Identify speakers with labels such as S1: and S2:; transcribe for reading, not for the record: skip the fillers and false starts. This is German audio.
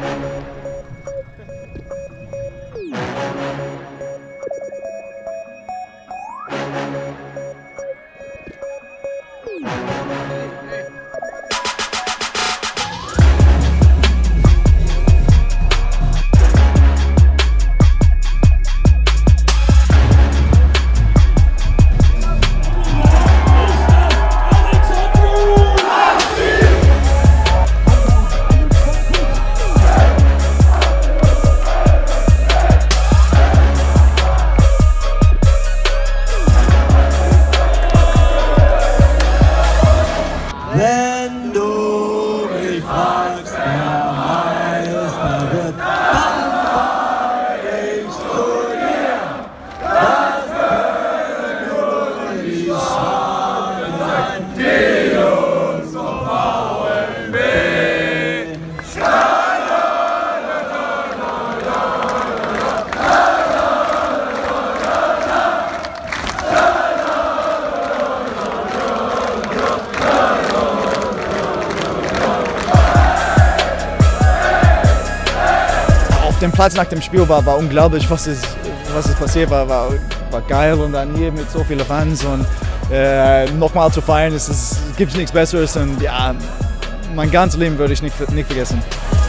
S1: Wenn du mich fragst, wer Meister wird, dann fahr ich zu dir. Das können nur die Schwaben sein, die Jungs vom VfB.
S2: Der Platz nach dem Spiel war unglaublich, was passiert war geil, und dann hier mit so vielen Fans und nochmal zu feiern, gibt nichts Besseres, und ja, mein ganzes Leben würde ich nicht vergessen.